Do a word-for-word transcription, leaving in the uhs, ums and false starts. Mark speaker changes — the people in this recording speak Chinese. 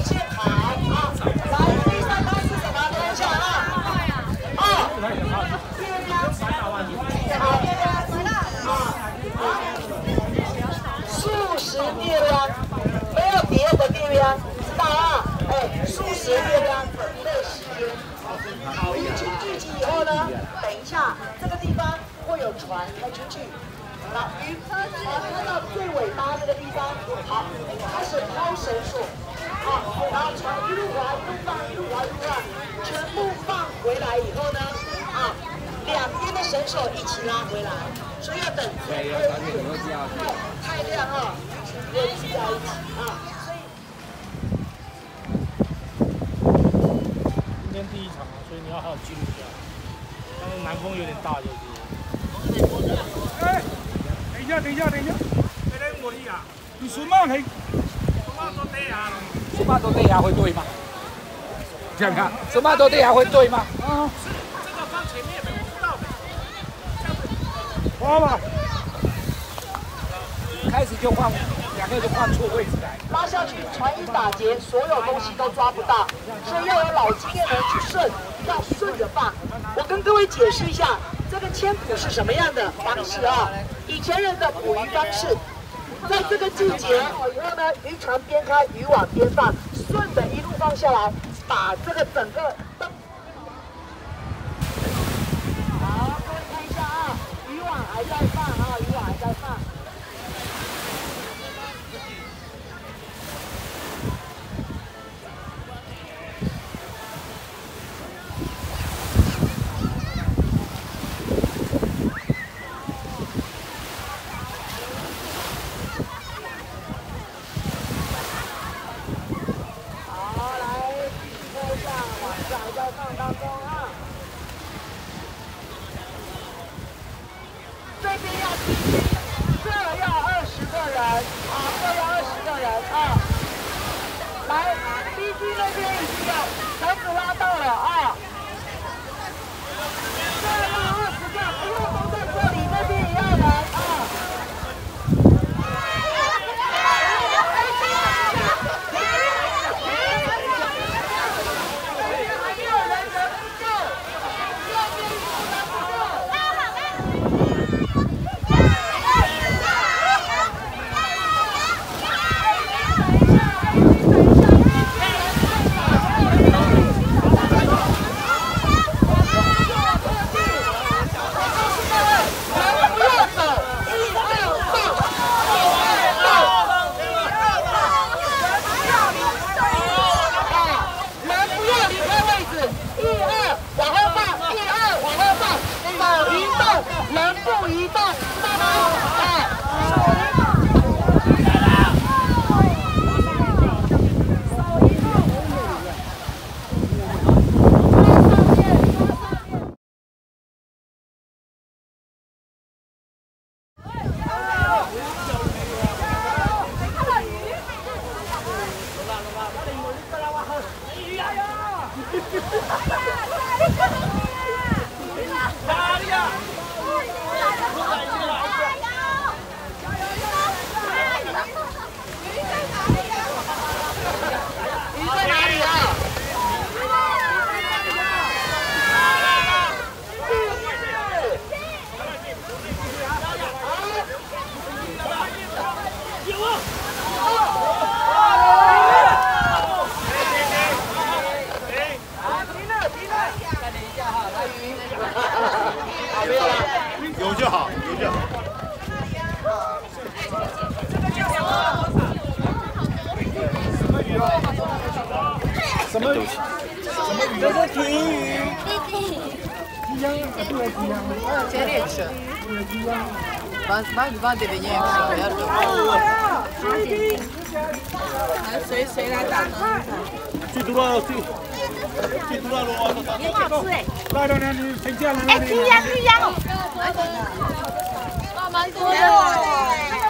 Speaker 1: 线好啊！来，第三单是什么？看一下啊。啊，月亮，好，月亮啊啊，素食月亮，没有别的月亮，知道啊？哎，素食月亮本类时间。好，鱼群聚集以后呢，等一下这个地方会有船开出去。 好，鱼船开到最尾巴这个地方，好，开始抛绳索，好，然后船一路滑，一路放，一路滑，一路放，全部放回来以后呢，啊，两边的绳索一起拉回来，所以要等太亮，太亮啊，又聚在一起啊，所以
Speaker 2: 今天第一场啊，所以你要好好记录一下，但是南风有点大，就是。哎。 等一下，等一下，等一下！你嚟我呢啊？你什么係？什么都对啊？
Speaker 3: 什么都对啊会对吗？这样看，什么都对啊会对吗？啊。
Speaker 2: 这个放前面的，我不知道的。花吧。
Speaker 3: 开始就放，两个就放错位置来。
Speaker 1: 拉下去，船一打结，所有东西都抓不到，所以要有老经验的人去顺，要顺着放。我跟各位解释一下。 这个牵捕是什么样的方式啊？以前人的捕鱼方式，在这个季节好以后呢，渔船边开，渔网边放，顺着一路放下来，把这个整个灯。好，各位看一下啊，渔网还在放啊，渔网还在放。
Speaker 4: 有就好，有就好。什么鱼哦？什么鱼？什么鱼？这是鲫鱼。鲫鱼，不是鲫鱼。
Speaker 5: 这里吃。把把把这边也吃，要吃。来，谁谁来打呢？
Speaker 4: 最多了，最最多了，我。
Speaker 2: 很好吃哎。来到那里，分家了。
Speaker 6: 哎，一样一样哦。
Speaker 5: 蛮多的。